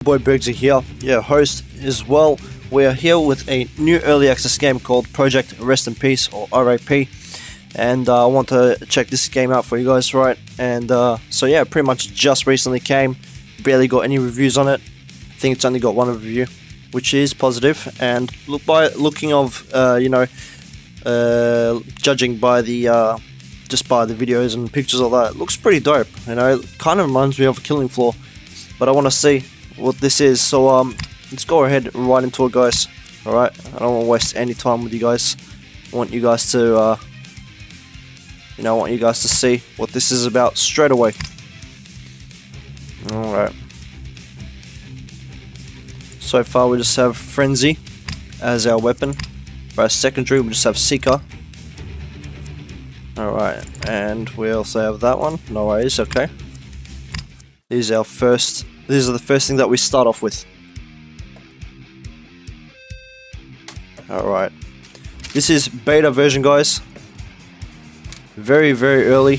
Boy Bergsy here, your host as well. We are here with a new early access game called Project Rest in Peace, or RIP, and I want to check this game out for you guys, right? And so yeah, pretty much just recently came, barely got any reviews on it. I think it's only got one review, which is positive, and judging by the just by the videos and pictures of that, it looks pretty dope. You know, it kind of reminds me of Killing Floor, but I want to see what this is. So let's go ahead right into it, guys. Alright, I don't want to waste any time with you guys. I want you guys to see what this is about straight away. Alright, so far we just have Frenzy as our weapon. For our secondary we just have Seeker. Alright, and we also have that one. No worries, okay. These are the first thing that we start off with. Alright. This is beta version, guys. Very, very early.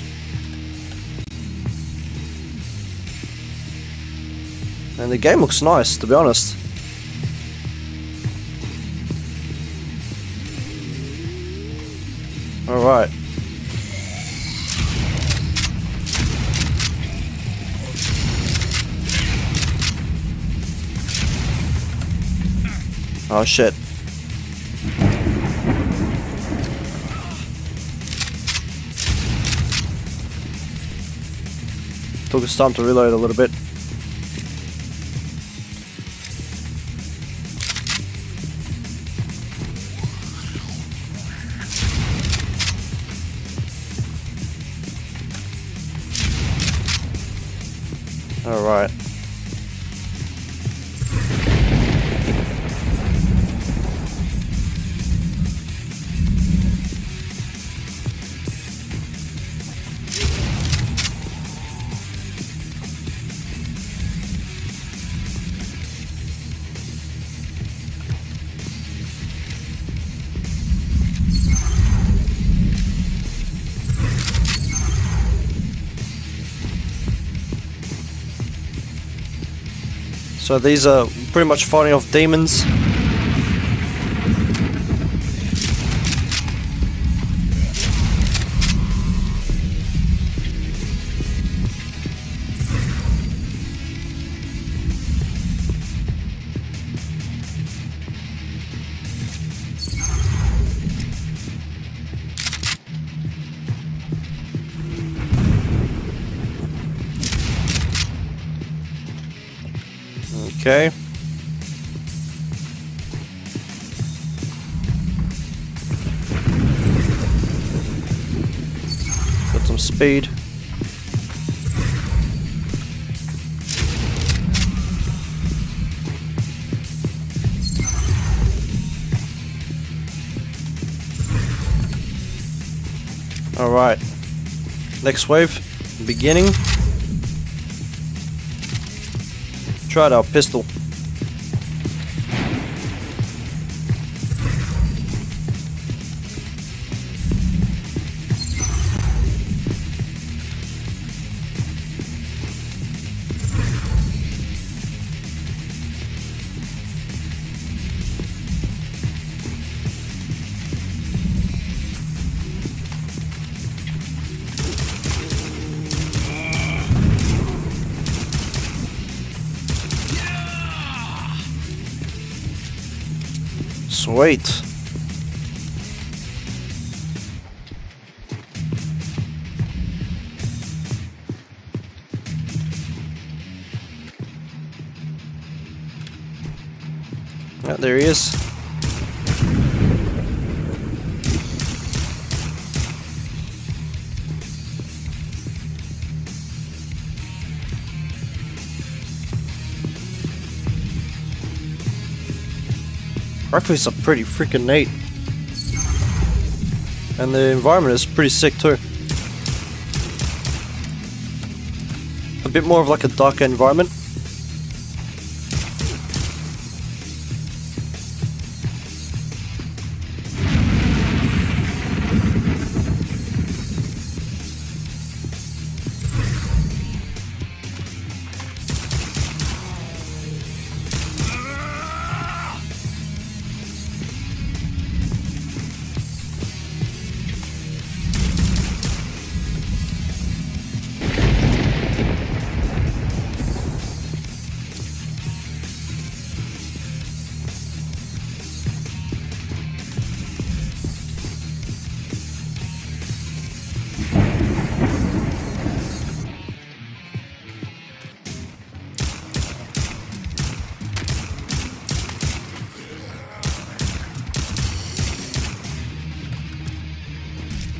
And the game looks nice, to be honest. Alright. Oh shit. Took us time to reload a little bit. Alright. So these are pretty much fighting off demons. Okay. Got some speed. All right. Next wave, beginning. Tried our pistol. Sweet. Yeah, there he is. Graphics are pretty freaking neat. And the environment is pretty sick too. A bit more of like a darker environment.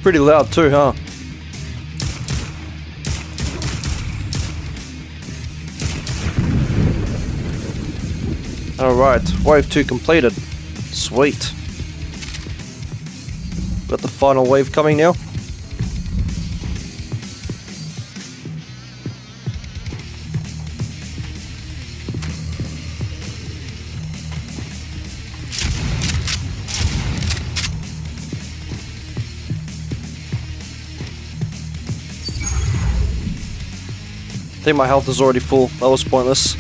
Pretty loud too, huh? Alright, wave 2 completed. Sweet. Got the final wave coming now. I think my health is already full. That was pointless.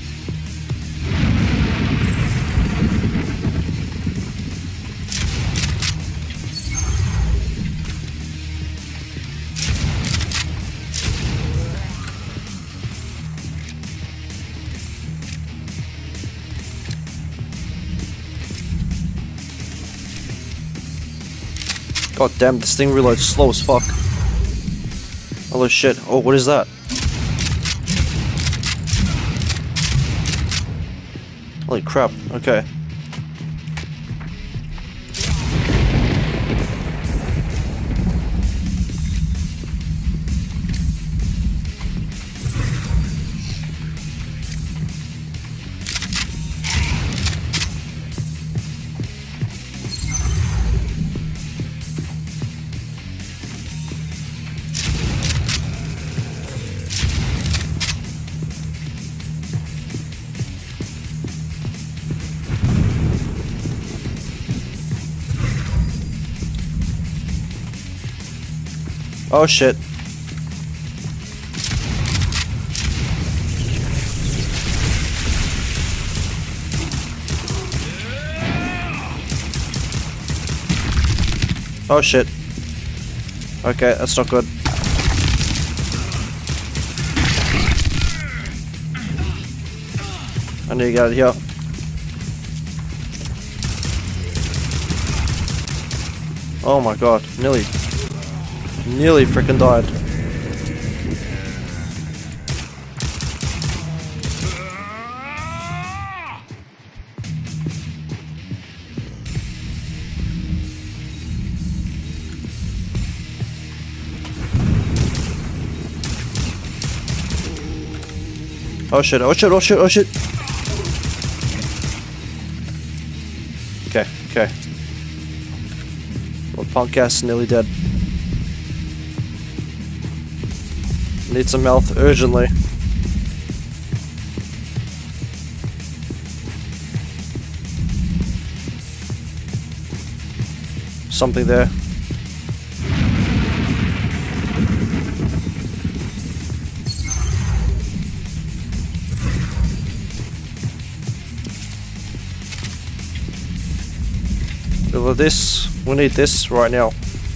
God damn, this thing reloads slow as fuck. Holy shit. Oh, what is that? Holy crap, okay. Oh shit. Oh shit. Okay, that's not good. I need to get out of here. Oh my god, nearly freaking died. Oh shit, oh shit, oh shit, oh shit. Okay, okay. Well, punk ass nearly dead. Need some health urgently. Something there. With this, we need this right now.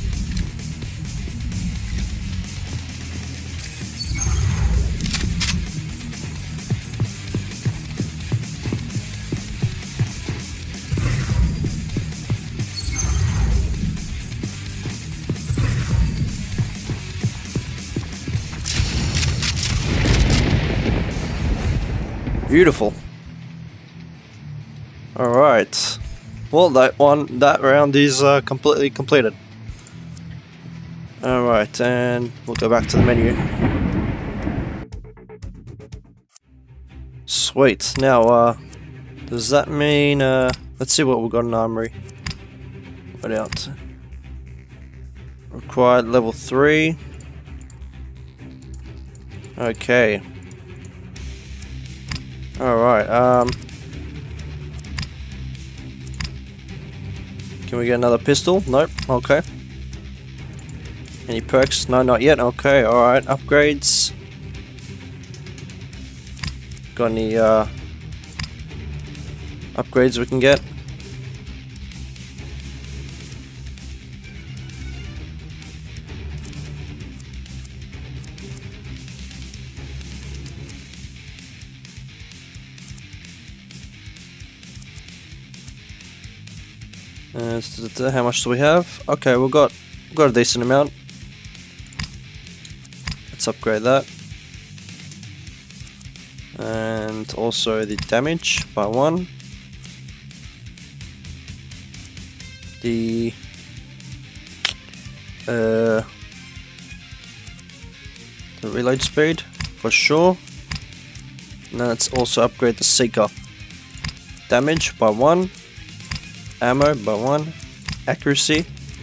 Beautiful. Alright. Well, that round is completely completed. Alright, and we'll go back to the menu. Sweet. Now, does that mean, let's see what we've got in Armory. What else? Required level 3. Okay. Alright, can we get another pistol? Nope, okay. Any perks? No, not yet, okay, alright. Upgrades. Got any, upgrades we can get? How much do we have? Okay, we've got a decent amount. Let's upgrade that. And also the damage by 1. The reload speed for sure. And then let's also upgrade the Seeker. Damage by 1, ammo by 1, accuracy,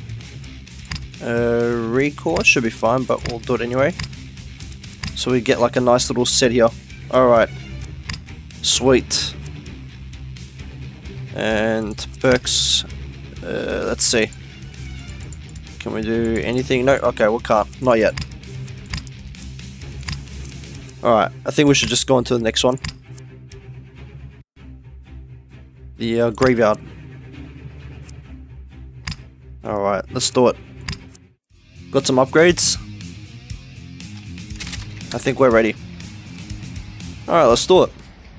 recoil should be fine, but we'll do it anyway. So we get like a nice little set here. Alright, sweet. And perks, let's see. Can we do anything? No, okay, we can't, not yet. Alright, I think we should just go on to the next one. The graveyard. Alright, let's do it. Got some upgrades. I think we're ready. Alright, let's do it.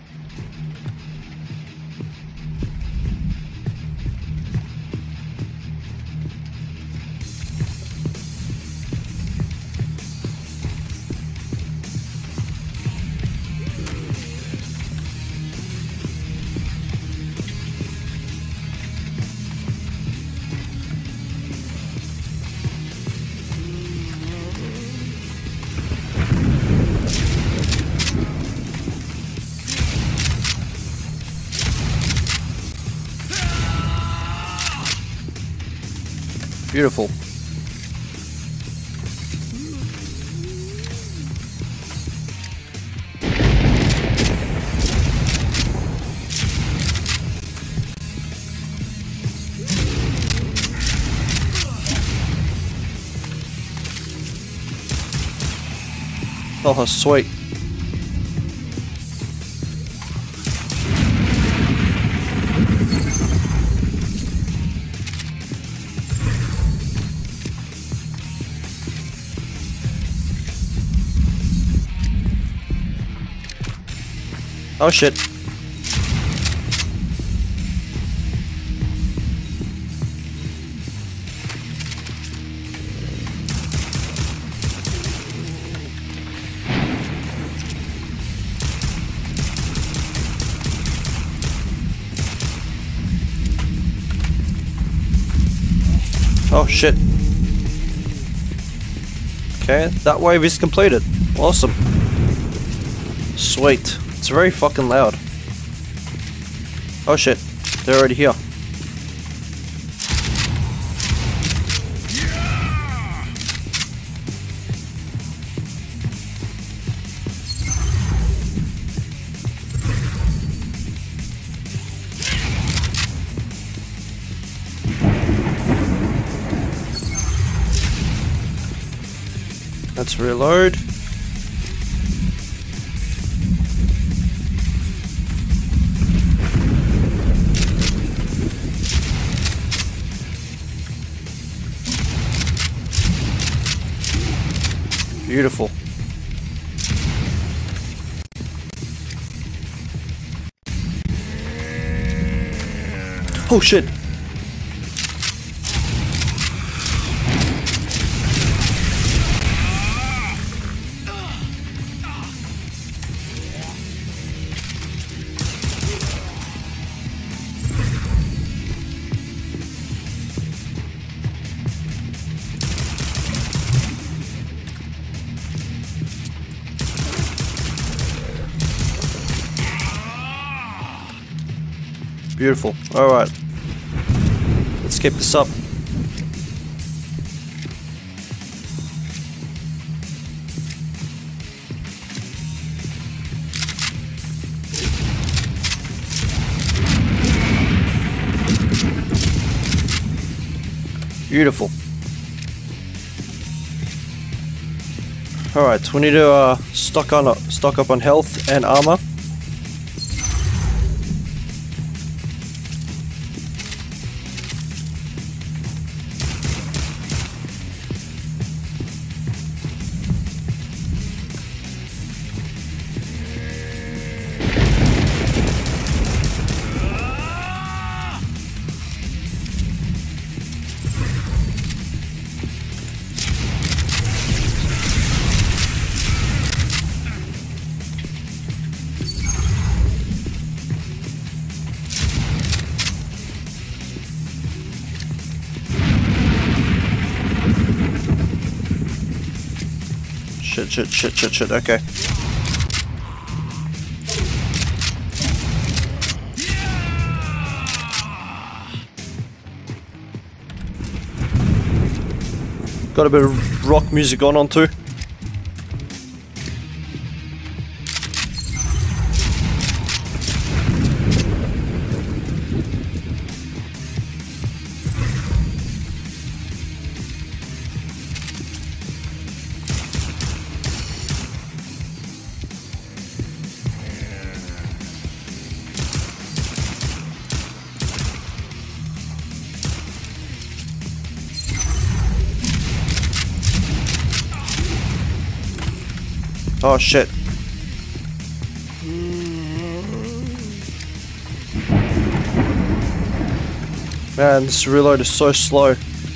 Beautiful. Oh, sweet. Oh shit. Oh shit. Okay, that wave is completed. Awesome. Sweet. It's very fucking loud. Oh shit, they're already here. Let's reload. Beautiful. Oh shit. Beautiful. Alright. Let's keep this up. Beautiful. Alright, we need to stock up on health and armor. Shit, okay. Got a bit of rock music on too. Oh shit. Man, this reload is so slow.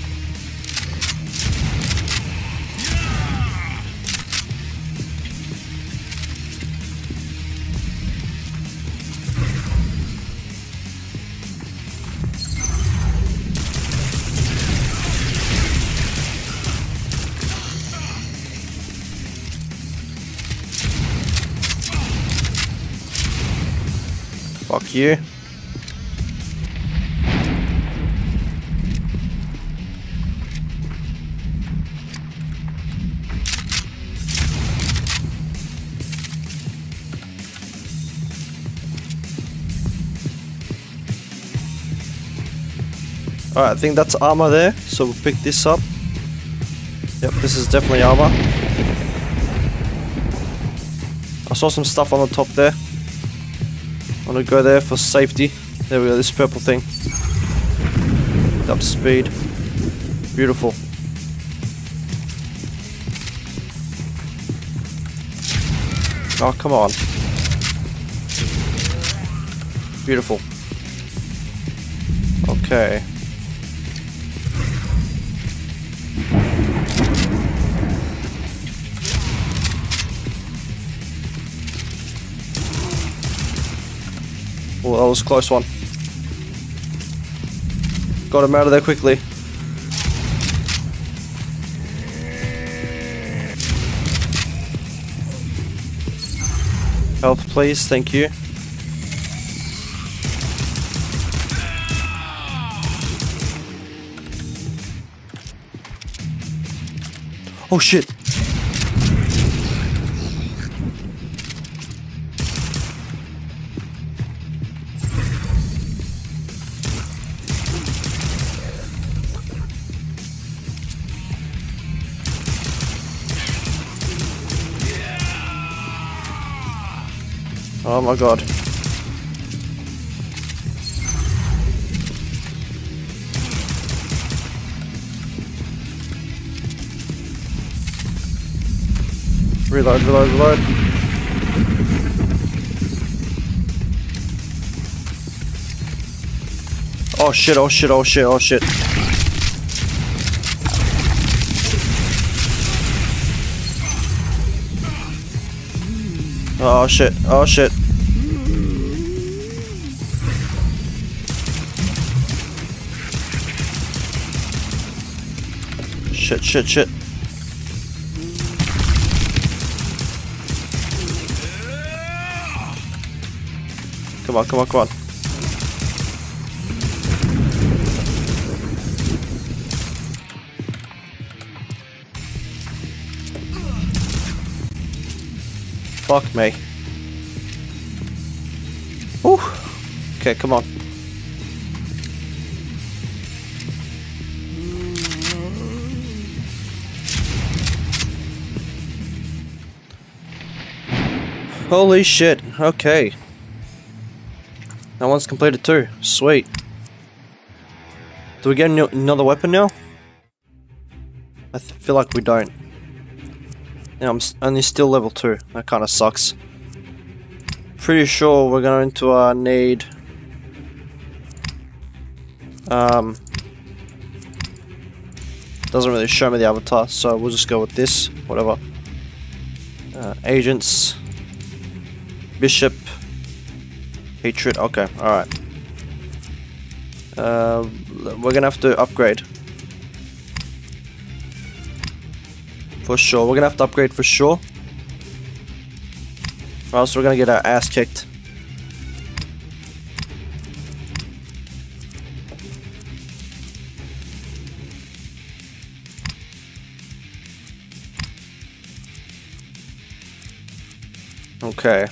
Fuck you. Alright, I think that's armor there, so we'll pick this up. Yep, this is definitely armor. I saw some stuff on the top there. I'm gonna go there for safety. There we go, this purple thing. Up speed. Beautiful. Oh, come on. Beautiful. Okay. Oh, that was a close one. Got him out of there quickly. Health, please, thank you. Oh shit! Oh my god. Reload, reload, reload. Oh shit, oh shit, oh shit, oh shit. Oh shit, oh shit. Shit, shit, shit. Come on, come on, come on. Fuck me. Whew. Okay, come on. Holy shit, okay. That one's completed too. Sweet. Do we get another weapon now? I feel like we don't. Yeah, I'm only still level 2. That kind of sucks. Pretty sure we're going to need... doesn't really show me the avatar, so we'll just go with this. Whatever. Agents. Bishop. Hatred. Okay, alright. We're gonna have to upgrade. For sure. We're gonna have to upgrade for sure. Or else we're gonna get our ass kicked. Okay.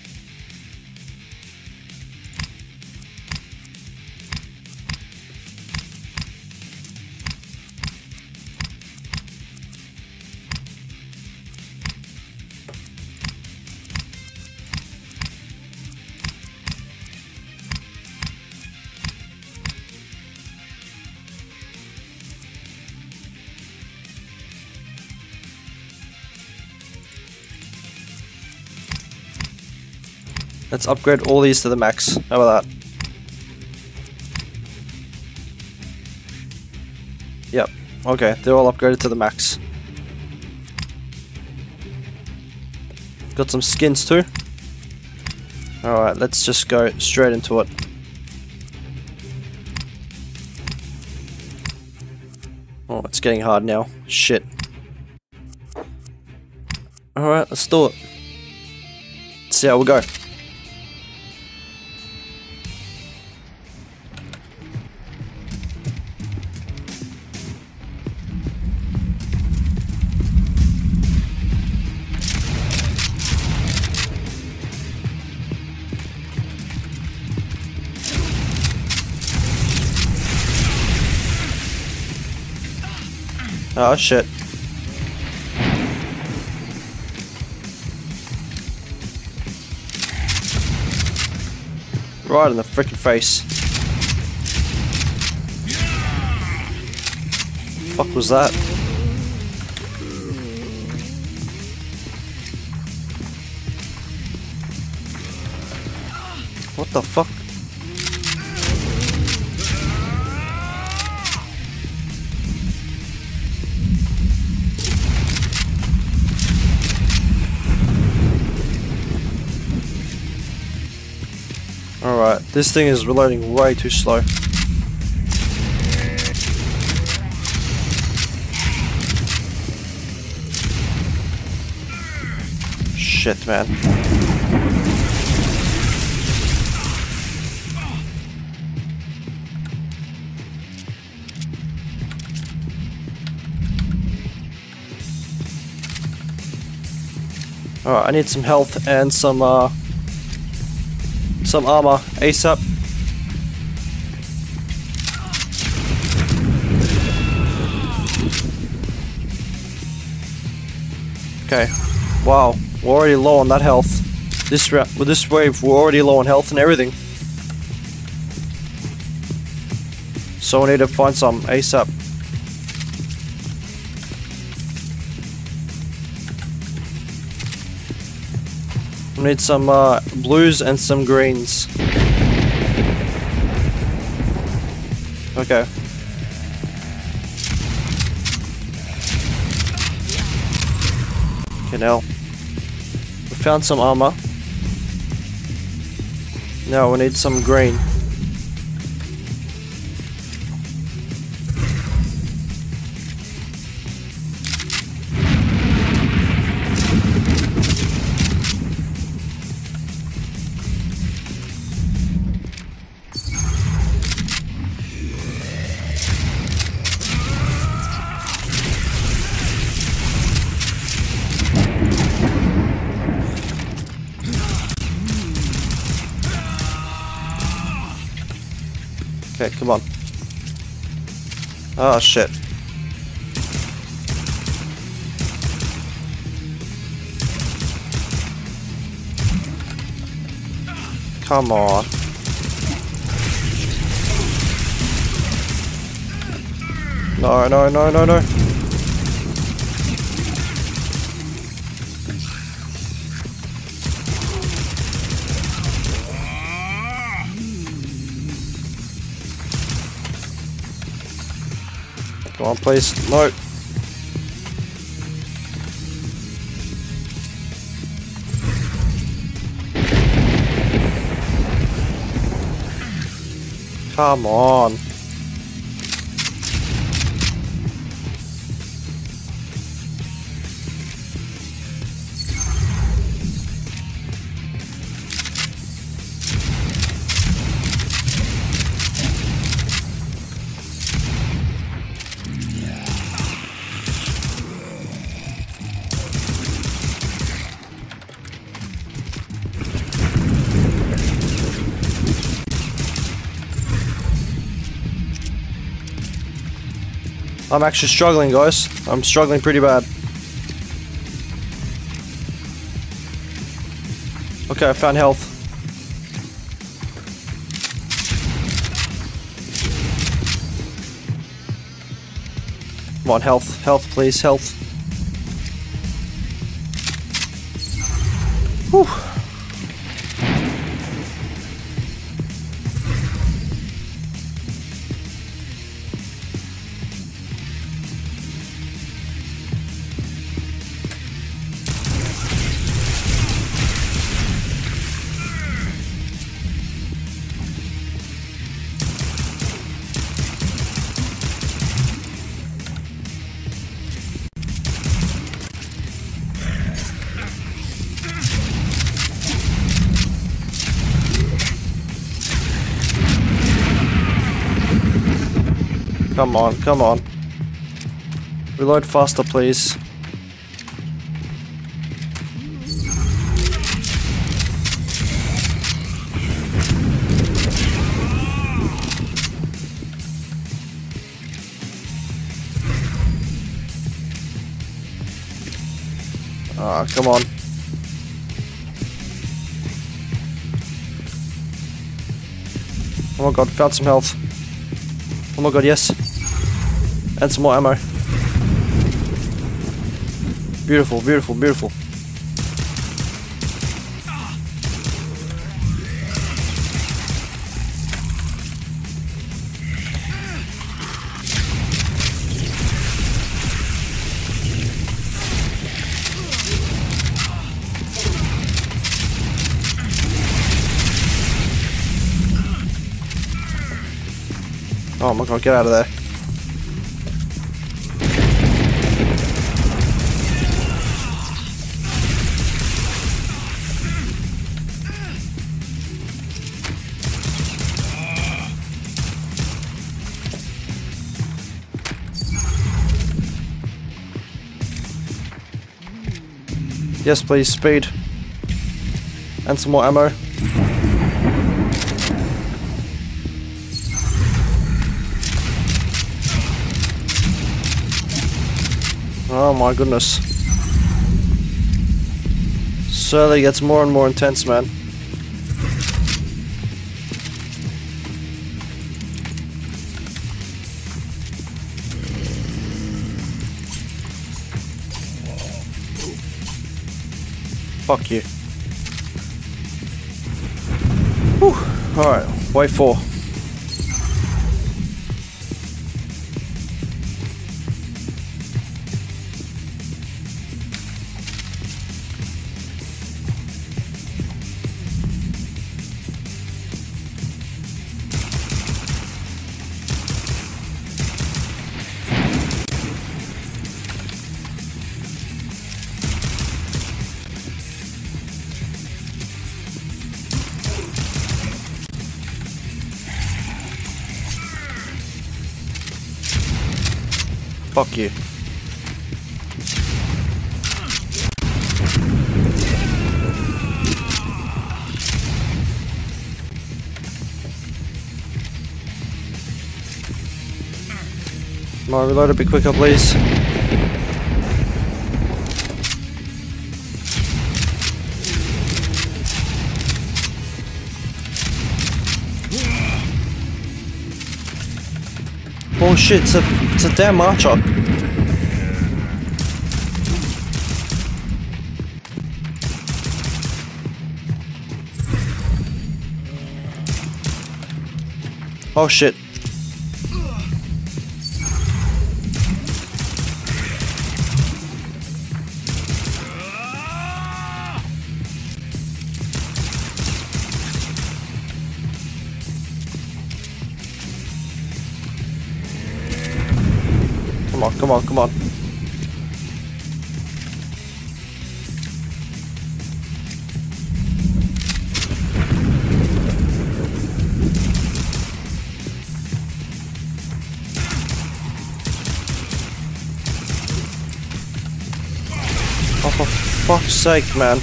Let's upgrade all these to the max. How about that? Yep. Okay, they're all upgraded to the max. Got some skins too. Alright, let's just go straight into it. Oh, it's getting hard now. Shit. Alright, let's do it. Let's see how we go. Oh shit. Right in the frickin' face. Fuck was that? What the fuck? Alright, this thing is reloading way too slow. Shit, man. Alright, I need some health and some armor ASAP. Okay. Wow, we're already low on that health. With this wave, we're already low on health and everything. So we need to find some ASAP. We need some blues and some greens. Okay. Okay, now we found some armor. Now we need some green. Okay, come on. Oh shit. Come on. No, no, no, no, no. Come on, please. No. Come on. I'm actually struggling, guys. I'm struggling pretty bad. Okay, I found health. Come on, health. Health, please. Health. Whew. Come on, come on. Reload faster, please. Ah, come on. Oh my god, found some health. Oh my god, yes. And some more ammo. Beautiful, beautiful, beautiful. Oh my god, get out of there. Yes, please, speed. And some more ammo. Oh my goodness. Slowly gets more and more intense, man. Fuck you. Whew. Alright, wave 4. Fuck you. Come on, reload a bit quicker, please. Oh shit, it's a damn archer. Oh shit. Come on, come on, come on. Oh, for fuck's sake, man.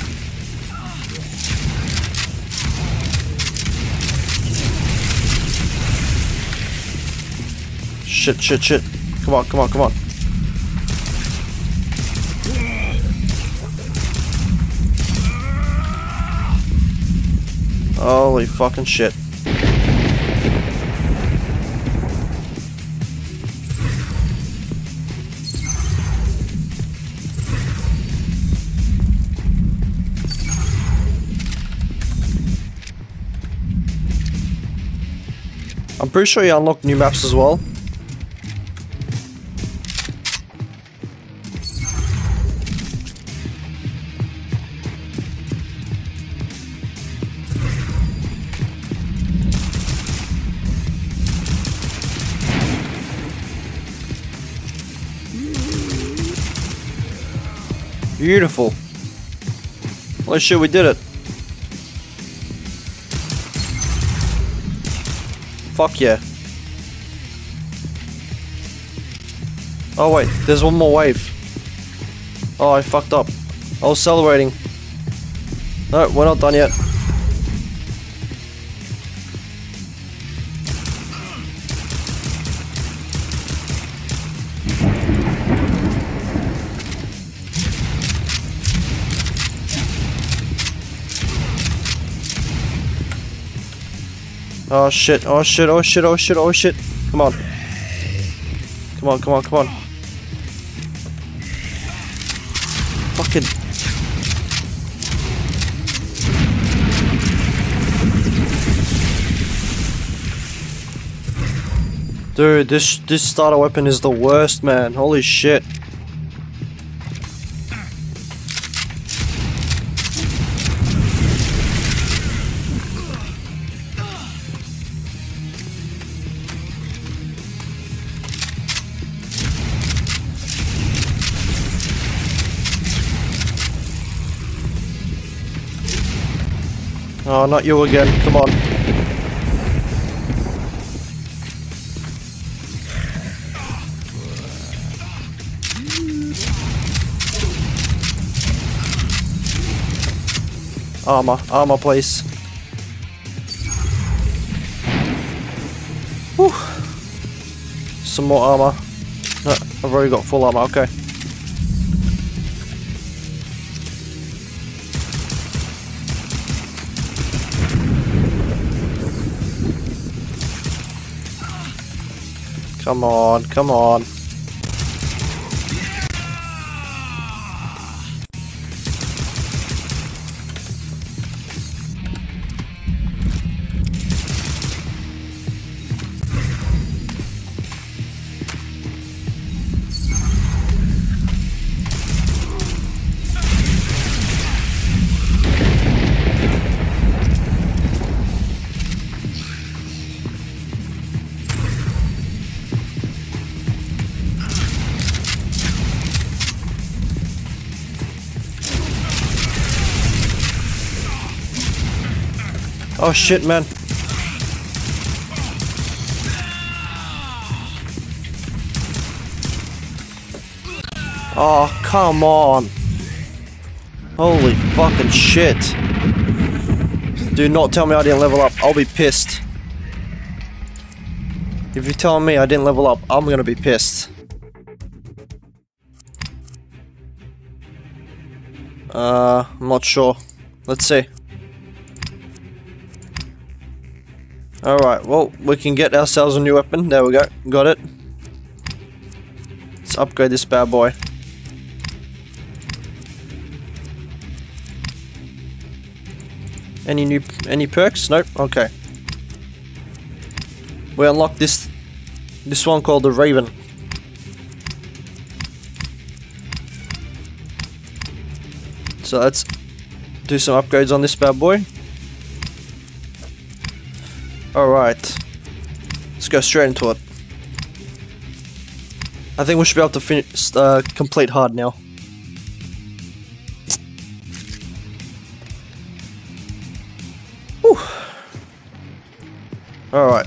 Shit, shit, shit. Come on, come on, come on. Holy fucking shit. I'm pretty sure you unlock new maps as well. Beautiful. Holy shit, we did it. Fuck yeah. Oh wait, there's one more wave. Oh, I fucked up. I was celebrating. No, we're not done yet. Oh shit, oh shit, oh shit, oh shit, oh shit. Come on. Come on, come on, come on. Fucking. Dude, this starter weapon is the worst, man. Holy shit. Oh, not you again. Come on. Armor. Armor, please. Whew. Some more armor. No, I've already got full armor. Okay. Come on, come on. Oh shit, man. Oh, come on. Holy fucking shit. Do not tell me I didn't level up. I'll be pissed. If you're telling me I didn't level up, I'm gonna be pissed. I'm not sure. Let's see. Alright, well, we can get ourselves a new weapon. There we go. Got it. Let's upgrade this bad boy. Any perks? Nope. Okay. We unlocked this one called the Raven. So let's do some upgrades on this bad boy. Alright, let's go straight into it. I think we should be able to finish, complete hard now. Whew. Alright.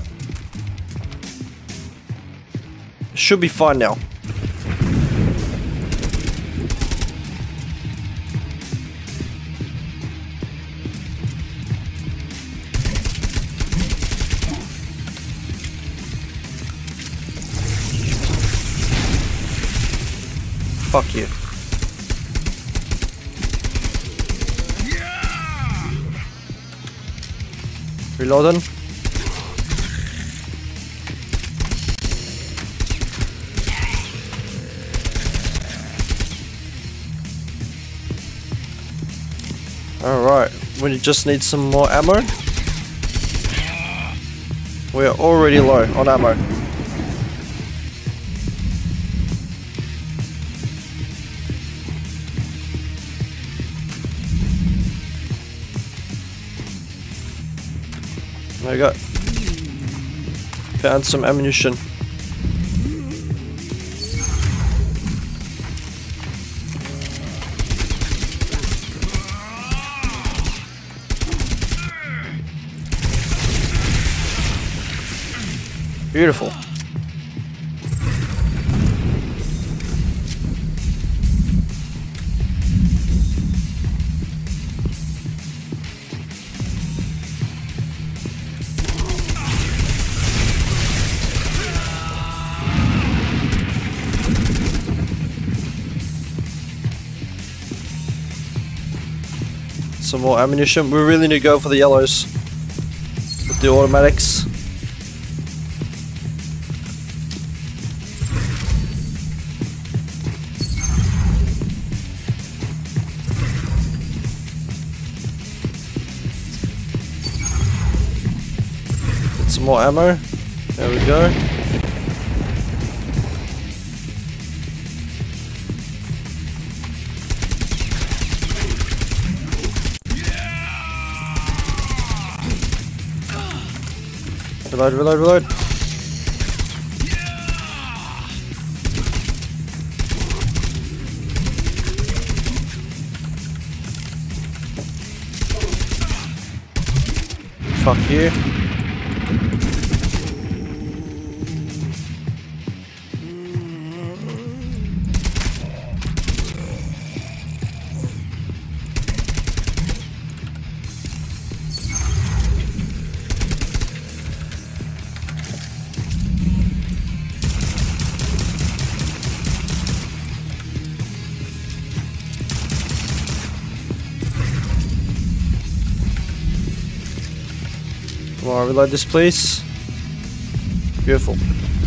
Should be fine now. Fuck you. Reloading. Alright, we just need some more ammo. We are already low on ammo. There we go. Found some ammunition. Beautiful. Some more ammunition. We really need to go for the yellows with the automatics. Get some more ammo. There we go. Reload, reload, reload. Fuck you. Come on, reload this, please. Beautiful.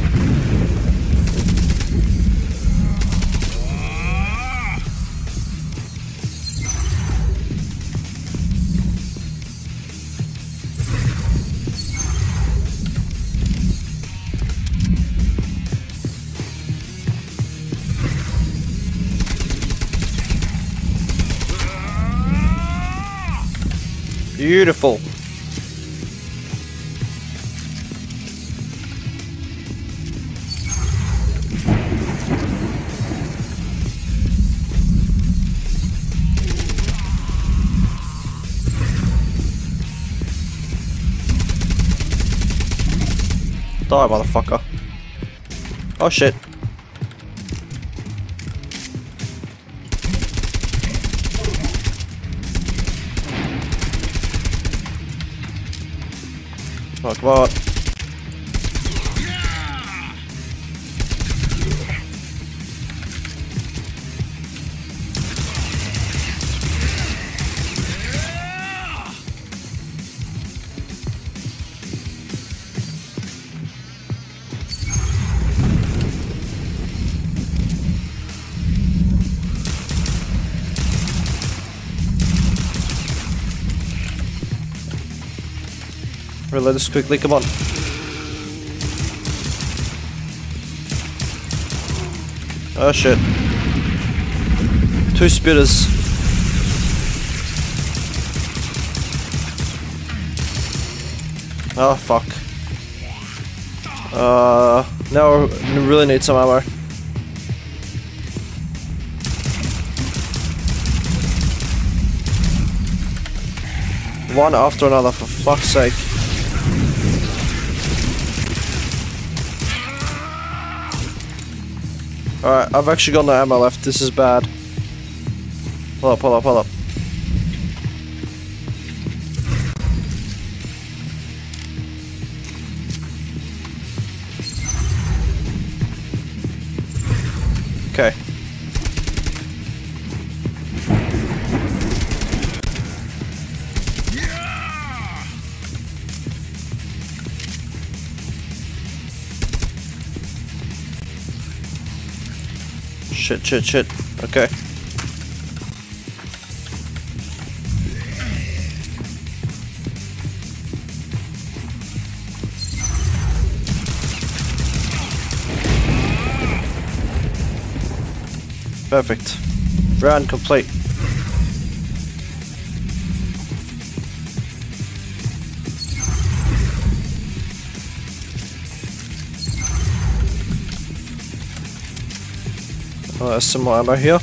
Beautiful. Die, motherfucker. Oh shit. Oh, come on. Reload this quickly, come on. Oh shit. 2 spitters. Oh fuck. Now we really need some ammo. One after another, for fuck's sake. Alright, I've actually got no ammo left. This is bad. Hold up, hold up, hold up. Okay. Shit, shit, shit. Okay. Perfect. Round complete. Oh, there's some more ammo here.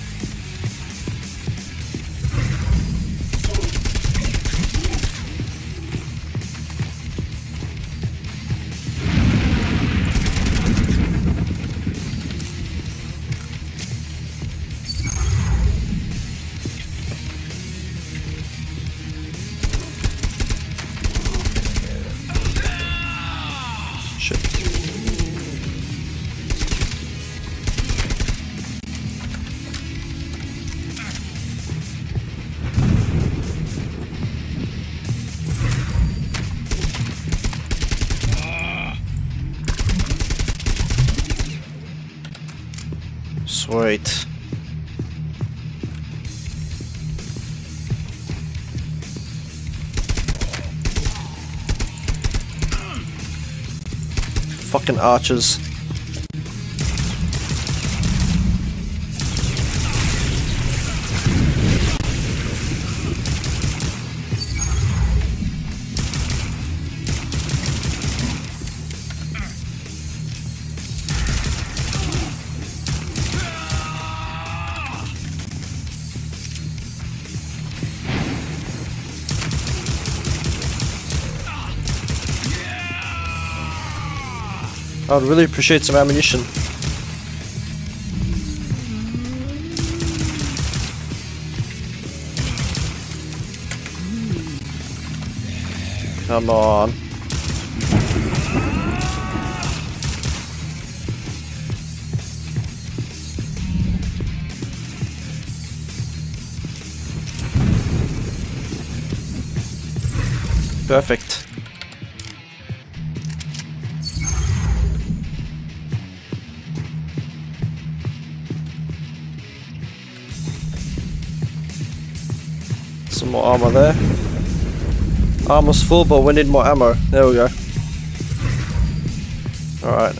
Shit. Sweet. Fucking archers. I'd really appreciate some ammunition. Come on. Perfect. Some more armor there. Armor's full, but we need more ammo. There we go. Alright,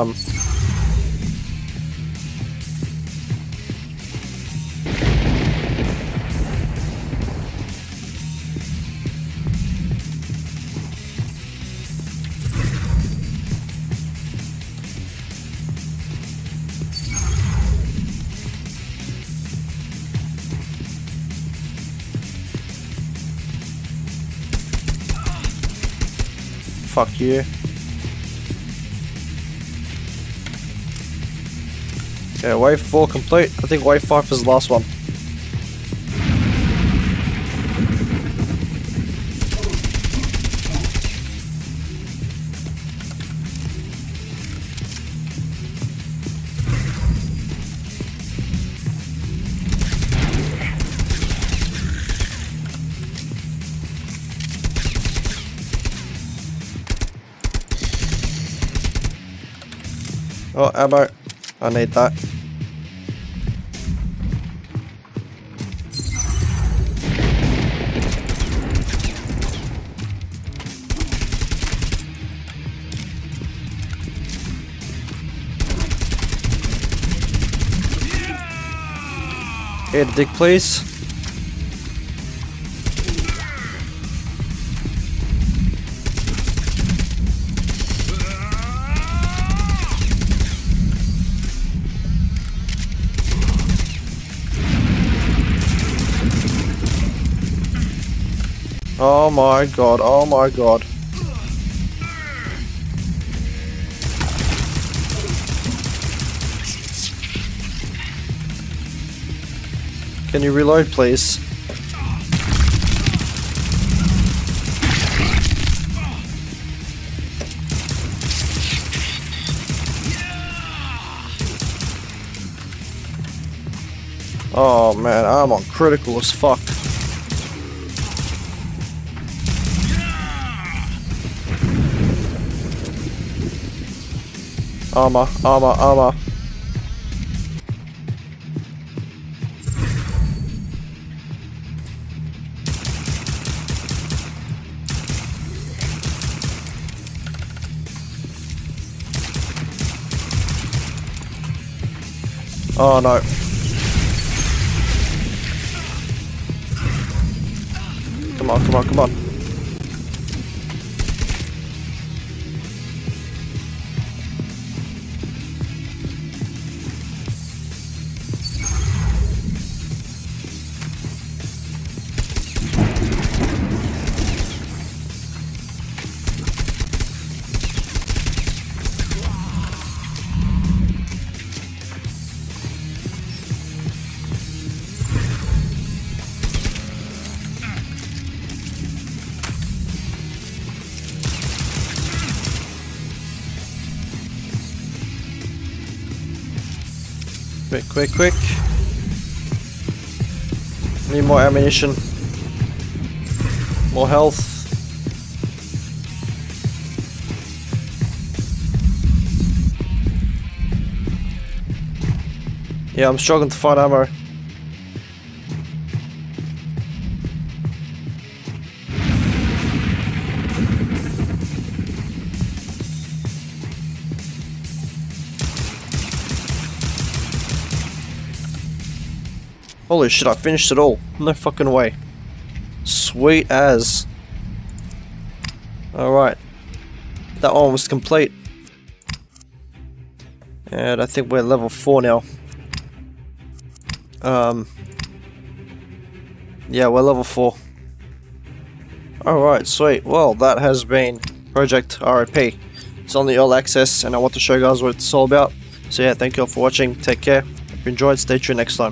fuck you. Okay, wave 4 complete. I think wave 5 is the last one. Oh, ammo. I need that. Here, dig, please. Oh my god, oh my god. Can you reload, please? Oh man, I'm on critical as fuck. Armor, armor, armor. Oh no. Come on, come on, come on. Quick, quick, quick. Need more ammunition. More health. Yeah, I'm struggling to find ammo. Holy shit, I finished it all. No fucking way. Sweet as. Alright. That one was complete. And I think we're level 4 now. Yeah, we're level 4. Alright, sweet. Well, that has been Project RIP. It's on the early access and I want to show you guys what it's all about. So yeah, thank you all for watching. Take care. If you enjoyed, stay tuned next time.